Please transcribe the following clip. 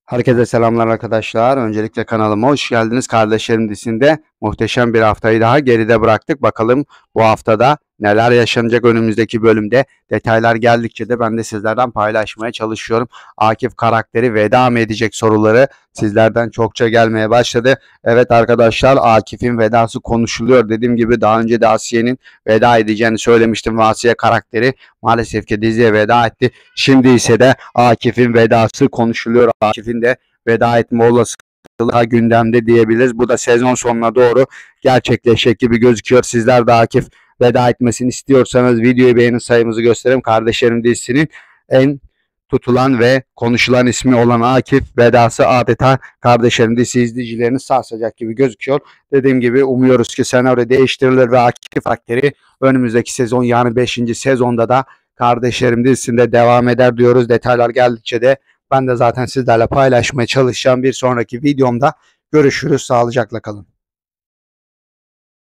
Herkese selamlar arkadaşlar. Öncelikle kanalıma hoş geldiniz. Kardeşlerim dizisinde muhteşem bir haftayı daha geride bıraktık. Bakalım bu haftada neler yaşanacak önümüzdeki bölümde. Detaylar geldikçe de ben de sizlerden paylaşmaya çalışıyorum. Akif karakteri veda mı edecek soruları sizlerden çokça gelmeye başladı. Evet arkadaşlar, Akif'in vedası konuşuluyor. Dediğim gibi daha önce de Asiye'nin veda edeceğini söylemiştim ve Asiye karakteri maalesef ki diziye veda etti. Şimdi ise de Akif'in vedası konuşuluyor. Akif'in de veda etme olasılığı gündemde diyebiliriz. Bu da sezon sonuna doğru gerçekleşecek gibi gözüküyor. Sizler de Akif veda etmesini istiyorsanız videoyu beğenin, sayımızı gösterelim. Kardeşlerim dizisinin en tutulan ve konuşulan ismi olan Akif vedası adeta Kardeşlerim dizisi izleyicilerini sarsacak gibi gözüküyor. Dediğim gibi umuyoruz ki senaryo değiştirilir ve Akif karakteri önümüzdeki sezon, yani 5. sezonda da Kardeşlerim dizisinde devam eder diyoruz. Detaylar geldikçe de ben de zaten sizlerle paylaşmaya çalışacağım. Bir sonraki videomda görüşürüz. Sağlıcakla kalın.